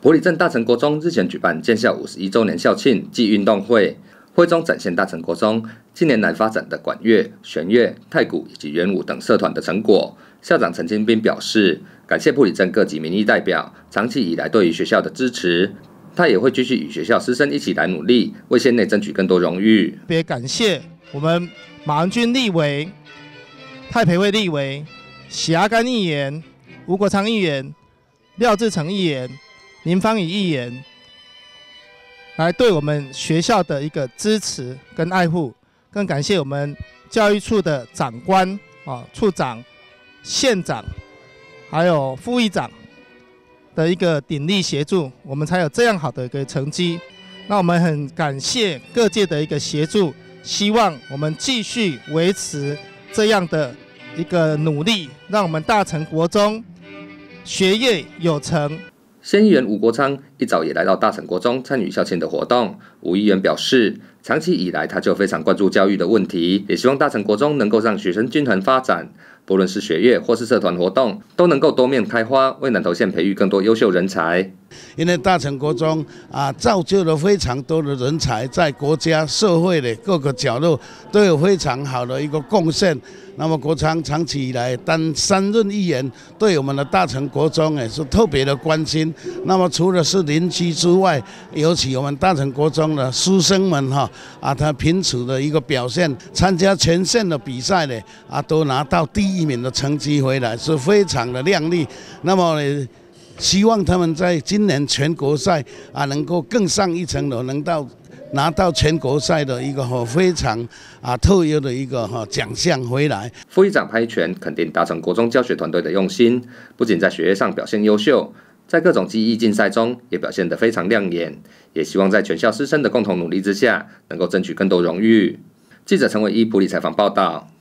埔里镇大成国中日前举办建校51周年校庆暨运动会，会中展现大成国中近年来发展的管乐、弦乐、太鼓以及圆舞等社团的成果。校长陈金斌表示，感谢埔里镇各级民意代表长期以来对于学校的支持，他也会继续与学校师生一起来努力，为县内争取更多荣誉。 特别感谢我们马文君立委、太培慧立委、许阿甘议员、吴国昌议员、廖志成议员、林芳宇议员，来对我们学校的一个支持跟爱护，更感谢我们教育处的长官、处长、县长，还有副议长的一个鼎力协助，我们才有这样好的一个成绩。那我们很感谢各界的一个协助，希望我们继续维持这样的一个努力，让我们大成国中学业有成。 县议员吴国昌一早也来到大成国中参与校庆的活动。吴议员表示，长期以来他就非常关注教育的问题，也希望大成国中能够让学生均衡发展，不论是学业或是社团活动，都能够多面开花，为南投县培育更多优秀人才。 因为大成国中造就了非常多的人才，在国家社会的各个角落都有非常好的一个贡献。那么国昌长期以来担任议员，对我们的大成国中也是特别的关心。那么除了是邻居之外，尤其我们大成国中的师生们他凭此的一个表现，参加全县的比赛呢都拿到第1名的成绩回来，是非常的亮丽。那么希望他们在今年全国赛能够更上一层楼，拿到全国赛的一个非常特有的一个奖项回来。 副议长潘一全肯定大成国中教学团队的用心，不仅在学业上表现优秀，在各种技艺竞赛中也表现得非常亮眼，也希望在全校师生的共同努力之下，能够争取更多荣誉。记者陈伟一埔里采访报道。